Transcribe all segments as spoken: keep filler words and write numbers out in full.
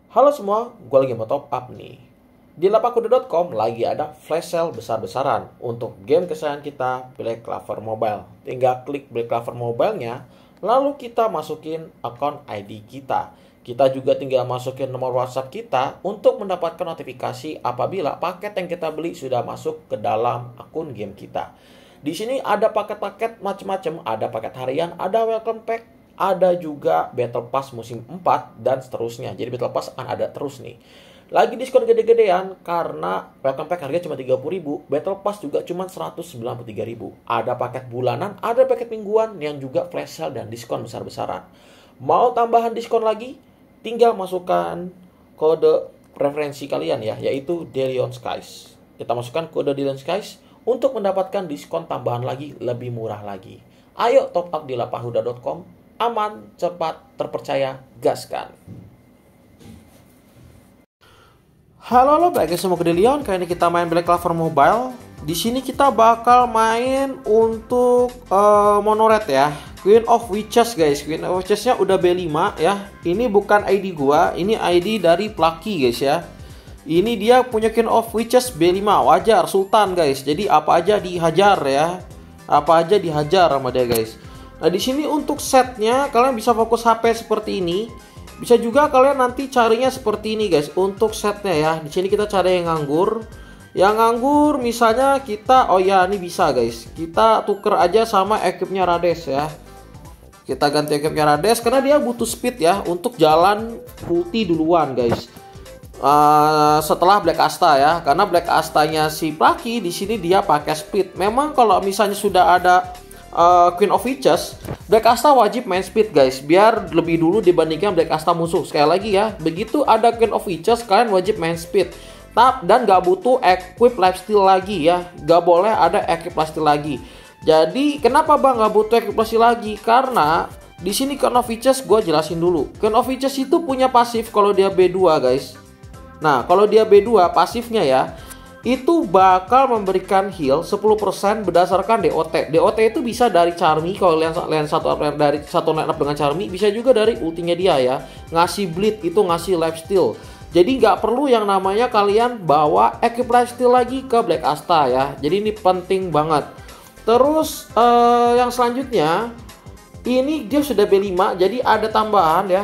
Halo semua, gue lagi mau top up nih. Di lapak kuda dot com lagi ada flash sale besar-besaran untuk game kesayangan kita, Black Clover Mobile. Tinggal klik Black Clover Mobile-nya, lalu kita masukin akun I D kita. Kita juga tinggal masukin nomor WhatsApp kita untuk mendapatkan notifikasi apabila paket yang kita beli sudah masuk ke dalam akun game kita. Di sini ada paket-paket macam-macam, ada paket harian, ada welcome pack, ada juga Battle Pass musim empat dan seterusnya. Jadi Battle Pass akan ada terus nih. Lagi diskon gede-gedean karena welcome pack harganya cuma tiga puluh ribu, Battle Pass juga cuma seratus sembilan puluh tiga ribu. Ada paket bulanan, ada paket mingguan yang juga flash sale dan diskon besar-besaran. Mau tambahan diskon lagi? Tinggal masukkan kode preferensi kalian ya, yaitu Delion Skies. Kita masukkan kode Delion Skies untuk mendapatkan diskon tambahan lagi lebih murah lagi. Ayo top up di lapak kuda dot com. Aman, cepat, terpercaya, gaskan. Halo halo, balik semua ke Delion. Kali ini kita main Black Clover Mobile. Di sini kita bakal main untuk uh, monored ya. Queen of Witches guys. Queen of Witches-nya udah B lima ya. Ini bukan I D gua, ini I D dari Plucky guys ya. Ini dia punya Queen of Witches B lima, wajar Sultan guys. Jadi apa aja dihajar ya. Apa aja dihajar sama dia guys. Nah, di sini untuk setnya kalian bisa fokus H P seperti ini. Bisa juga kalian nanti carinya seperti ini guys untuk setnya ya. Di sini kita cari yang nganggur. Yang nganggur misalnya kita, oh ya ini bisa guys. Kita tuker aja sama equipnya Rades ya. Kita ganti equipnya Rades karena dia butuh speed ya untuk jalan multi duluan guys. Uh, setelah Black Asta ya, karena Black Astanya si Plucky di sini dia pakai speed. Memang kalau misalnya sudah ada uh, Queen of Witches, Black Asta wajib main speed guys, biar lebih dulu dibandingkan Black Asta musuh. Sekali lagi ya, begitu ada Queen of Witches kalian wajib main speed. Tap dan gak butuh equip lifesteal lagi ya, gak boleh ada equip lifesteal lagi. Jadi kenapa bang gak butuh equip lifesteal lagi? Karena di sini Queen of Witches gue jelasin dulu. Queen of Witches itu punya pasif kalau dia B dua guys. Nah, kalau dia B dua pasifnya ya, itu bakal memberikan heal sepuluh persen berdasarkan D O T. D O T itu bisa dari Charmy, kalau kalian kalian satu dari satu line up dengan Charmy, bisa juga dari ultinya dia ya. Ngasih bleed itu ngasih lifesteal. Jadi nggak perlu yang namanya kalian bawa equip lifesteal lagi ke Black Asta ya. Jadi ini penting banget. Terus uh, yang selanjutnya, ini dia sudah B lima, jadi ada tambahan ya.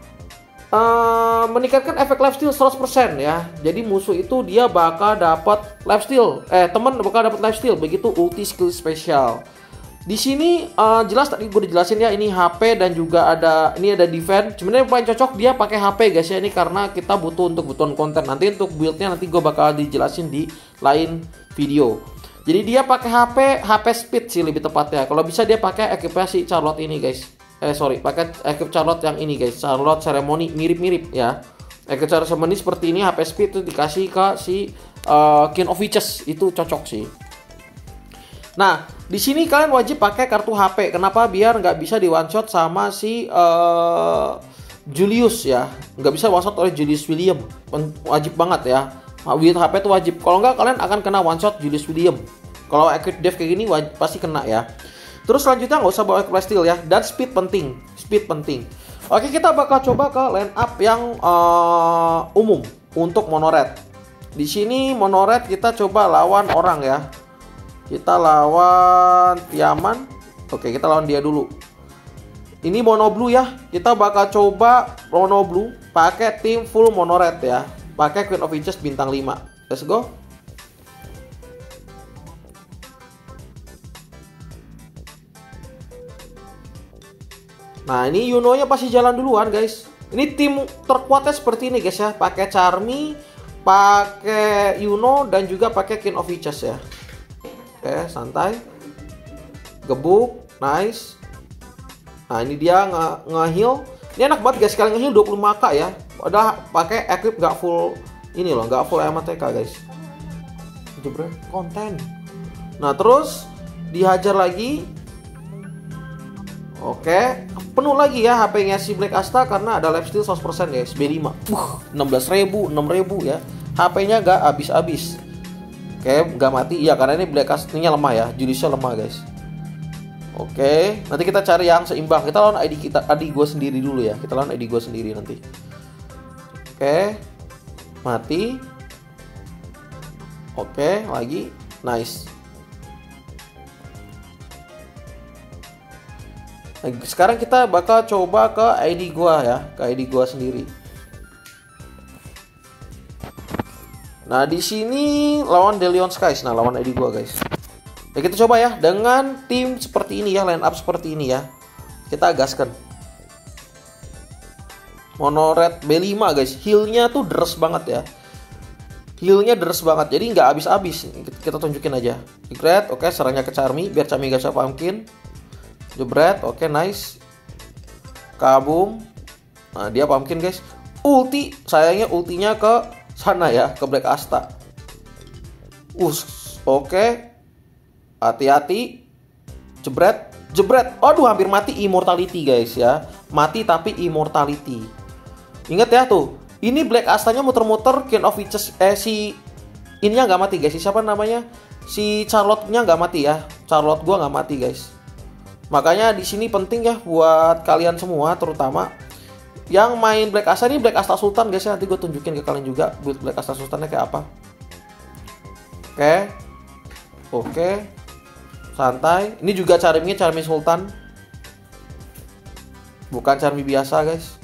Uh, meningkatkan efek lifesteal seratus persen ya. Jadi musuh itu dia bakal dapat lifesteal. Eh, teman bakal dapat lifesteal begitu ulti skill spesial. Di sini uh, jelas tadi gue dijelasin ya, ini H P dan juga ada ini ada defense. Sebenarnya paling cocok dia pakai H P guys ya, ini karena kita butuh untuk kebutuhan konten. Nanti untuk build-nya nanti gue bakal dijelasin di lain video. Jadi dia pakai H P H P speed sih lebih tepatnya. Kalau bisa dia pakai equipnya si Charlotte ini guys. Eh sorry, pakai equip Charlotte yang ini guys, Charlotte Ceremony mirip-mirip ya. Equip Charlotte Ceremony seperti ini, H P speed itu dikasih ke si uh, King of Witches, itu cocok sih. Nah, di sini kalian wajib pakai kartu H P. Kenapa? Biar nggak bisa di one shot sama si uh, Julius ya, nggak bisa one shot oleh Julius William. Wajib banget ya. With H P itu wajib. Kalau nggak kalian akan kena one shot Julius William. Kalau equip dev kayak gini wajib, pasti kena ya. Terus selanjutnya nggak usah bawa lifesteal ya, dan speed penting, speed penting. Oke, kita bakal coba ke line up yang uh, umum untuk monored. Di sini monored kita coba lawan orang ya. Kita lawan Tiaman. Oke, kita lawan dia dulu. Ini mono blue ya. Kita bakal coba mono blue pakai tim full monored ya. Pakai Queen of Witches bintang lima. Let's go. Nah, ini Yuno-nya pasti jalan duluan, guys. Ini tim terkuatnya seperti ini, guys ya. Pakai Charmy, pakai Yuno dan juga pakai King of Witches ya. Oke, santai. Gebuk, nice. Nah, ini dia nge-heal. Ini enak banget guys, sekali nge-heal dua puluh lima k ya. Udah pakai equip gak full ini loh, gak full M T K, guys. Jebret konten. Nah, terus dihajar lagi. Oke, penuh lagi ya H P-nya si Black Asta karena ada lifesteal seratus persen guys, B lima. Uh, enam belas ribu, enam ribu ya. H P-nya gak habis-habis. Oke, gak mati. Iya, karena ini Black Asta-nya lemah ya, Juliusnya lemah guys. Oke, nanti kita cari yang seimbang. Kita lawan I D kita, I D gue sendiri dulu ya. Kita lawan I D gue sendiri nanti. Oke, mati. Oke, lagi. Nice. Nah, sekarang kita bakal coba ke I D gua ya, ke I D gua sendiri. Nah, di sini lawan Delion Skies. Nah, lawan I D gua, guys. Ya, kita coba ya dengan tim seperti ini ya, line up seperti ini ya. Kita gaskan. Mono red B lima, guys. Heal-nya tuh deres banget ya. Heal-nya deres banget. Jadi nggak habis-habis. Kita tunjukin aja. Jebret, oke, serangnya ke Charmy biar Charmy gak bisa pumpkin. Jebret, oke, nice. Kabum. Nah, dia pumpkin, guys. Ulti, sayangnya ultinya ke sana ya, ke Black Asta. Us, oke. Hati-hati. Jebret, jebret. Aduh, hampir mati immortality, guys ya. Mati tapi immortality. Ingat ya tuh. Ini Black Astanya muter-muter, King of Witches eh si ininya nggak mati, guys. Si siapa namanya? Si Charlotte-nya nggak mati ya. Charlotte gua nggak mati, guys. Makanya di sini penting ya buat kalian semua, terutama yang main Black Asta. Ini Black Asta Sultan, guys ya. Nanti gue tunjukin ke kalian juga build Black Asta Sultannya kayak apa. Oke. Oke. Santai. Ini juga Charmy, Charmy Sultan. Bukan Charmy biasa, guys.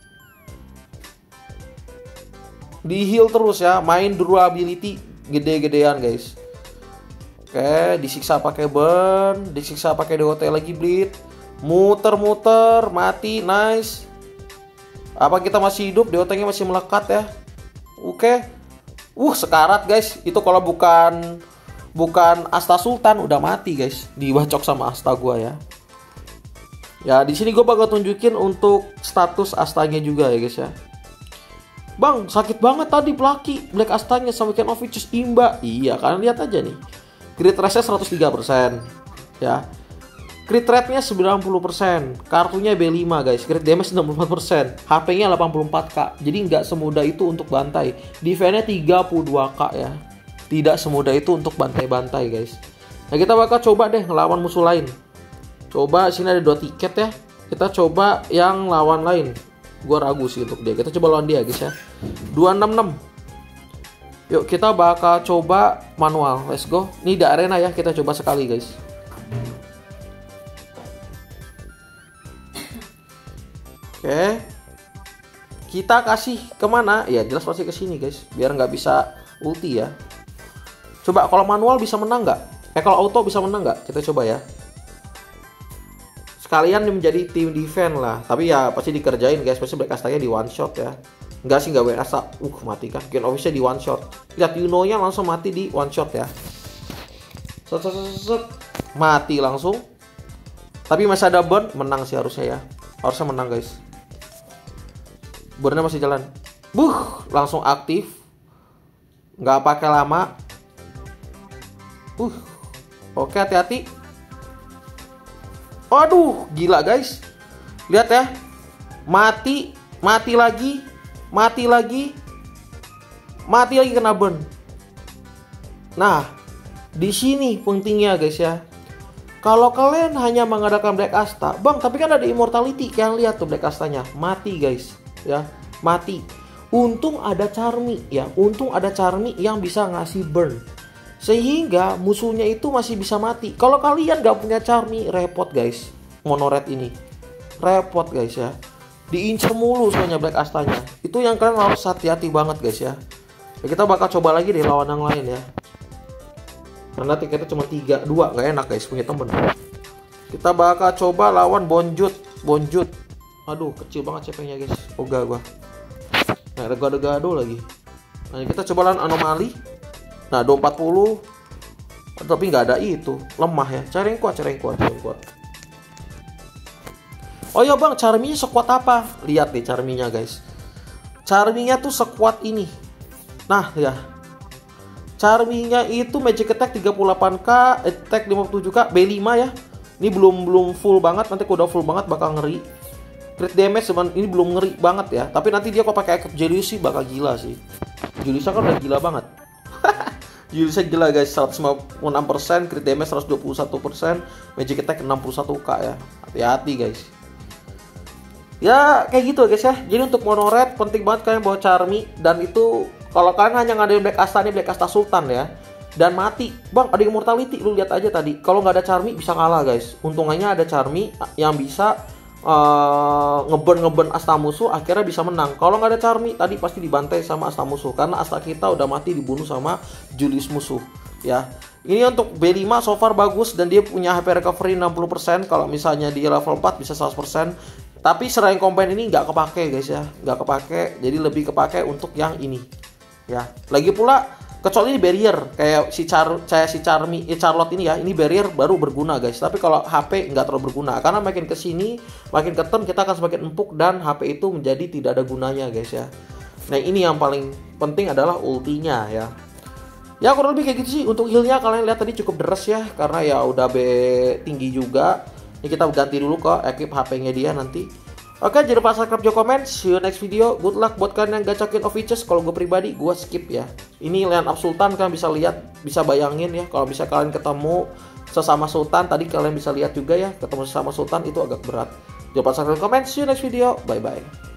Di heal terus ya, main durability gede-gedean, guys. Oke, disiksa pakai burn, disiksa pakai D O T lagi bleed. Muter-muter, mati, nice. Apa kita masih hidup? D O T-nya masih melekat ya. Oke. Uh, sekarat, guys. Itu kalau bukan bukan Asta Sultan udah mati, guys. Dibacok sama Asta gua ya. Ya, di sini gue bakal tunjukin untuk status Astanya juga ya, guys ya. Bang, sakit banget tadi Plaki Black Astanya sama King of Witches imba. Iya, kalian lihat aja nih. Crit rate-nya seratus tiga persen. Ya. Crit rate-nya sembilan puluh persen. Kartunya B lima, guys. Crit damage enam puluh empat persen. H P-nya delapan puluh empat K. Jadi nggak semudah itu untuk bantai. Defense-nya tiga puluh dua K ya. Tidak semudah itu untuk bantai-bantai, guys. Nah, kita bakal coba deh ngelawan musuh lain. Coba sini ada dua tiket ya. Kita coba yang lawan lain. Gua ragu sih untuk dia. Kita coba lawan dia, guys ya. dua enam enam. Yuk, kita bakal coba manual. Let's go. Ini di arena ya. Kita coba sekali, guys. Oke. Kita kasih kemana? Ya, jelas pasti ke sini, guys. Biar nggak bisa ulti ya. Coba kalau manual bisa menang nggak? Eh, kalau auto bisa menang nggak? Kita coba ya. Sekalian menjadi tim defense lah. Tapi ya pasti dikerjain, guys. Pasti Black Astanya di one shot ya. Enggak sih, enggak W Asta. Uh, mati kan. King of Witches di one shot. Lihat Yuno-nya langsung mati di one shot ya. Set, set, set, set. Mati langsung. Tapi masih ada burn. Menang sih harusnya ya. Harusnya menang, guys. Burn-nya masih jalan. Buh, langsung aktif. Nggak pakai lama. Uh. Oke, hati-hati. Aduh, gila, guys. Lihat ya. Mati, mati lagi, mati lagi. Mati lagi kena burn. Nah, di sini pentingnya, guys ya. Kalau kalian hanya mengadakan Black Asta, Bang, tapi kan ada immortality. Kalian lihat tuh Black Astanya, mati, guys. Ya, mati. Untung ada Charmy ya. Untung ada Charmy yang bisa ngasih burn. Sehingga musuhnya itu masih bisa mati. Kalau kalian gak punya Charmy, repot, guys. Mono red ini repot, guys ya. Diincer mulu soalnya Black Astanya. Itu yang kalian harus hati-hati banget, guys ya. Ya, kita bakal coba lagi deh lawan yang lain ya. Karena tiketnya cuma tiga, dua gak enak, guys, punya temen. Kita bakal coba lawan Bonjut. Bonjut. Aduh, kecil banget C P-nya, guys. Oga gua. Nah, ada gado-gado lagi. Nah, kita coba lawan Anomali. Nah, dua empat puluh. Tapi nggak ada itu. Lemah ya. Cari yang kuat, cari yang kuat, cari yang kuat. Oh ya, Bang, Charmy-nya sekuat apa? Lihat nih Charmy-nya, guys. Charmy-nya tuh sekuat ini. Nah, ya. Charmy-nya itu magic attack tiga puluh delapan K, attack lima puluh tujuh K, B lima ya. Ini belum belum full banget. Nanti kalau udah full banget bakal ngeri. Crit damage cuman ini belum ngeri banget ya. Tapi nanti dia kalau pakai Echo Julius sih bakal gila sih. Julius kan udah gila banget. Julius gila, guys. seratus lima puluh enam persen, crit damage seratus dua puluh satu persen, magic attack enam puluh satu K ya. Hati-hati, guys. Ya kayak gitu guys ya. Jadi untuk mono red penting banget kalian bawa Charmy, dan itu kalau kalian hanya ngadain Black Asta nih, Black Asta Sultan ya, dan mati bang, ada Immortality, lu lihat aja tadi kalau nggak ada Charmy bisa kalah guys. Untungnya ada Charmy yang bisa uh, ngeburn ngeburn Asta musuh, akhirnya bisa menang. Kalau nggak ada Charmy tadi pasti dibantai sama Asta musuh, karena Asta kita udah mati dibunuh sama Julius musuh ya. Ini untuk B lima so far bagus, dan dia punya H P recovery enam puluh persen. Kalau misalnya di level empat bisa seratus persen. Tapi Shrine Combine ini nggak kepake guys ya, nggak kepake, jadi lebih kepake untuk yang ini ya. Lagi pula kecuali ini barrier kayak si Char kayak si Charmy, eh, Charlotte ini ya, ini barrier baru berguna guys. Tapi kalau H P nggak terlalu berguna, karena makin kesini makin ke turn kita akan semakin empuk dan H P itu menjadi tidak ada gunanya guys ya. Nah ini yang paling penting adalah ultinya ya. Ya kurang lebih kayak gitu sih. Untuk healnya kalian lihat tadi cukup deres ya, karena ya udah B tinggi juga. Ini kita ganti dulu ke equip H P-nya dia nanti. Oke, jangan lupa subscribe, juga komen. See you next video. Good luck buat kalian yang gacokin of witches. Kalau gue pribadi, gue skip ya. Ini line up Sultan, kalian bisa lihat, bisa bayangin ya. Kalau bisa kalian ketemu sesama Sultan, tadi kalian bisa lihat juga ya. Ketemu sesama Sultan itu agak berat. Jangan lupa subscribe, komen. See you next video. Bye-bye.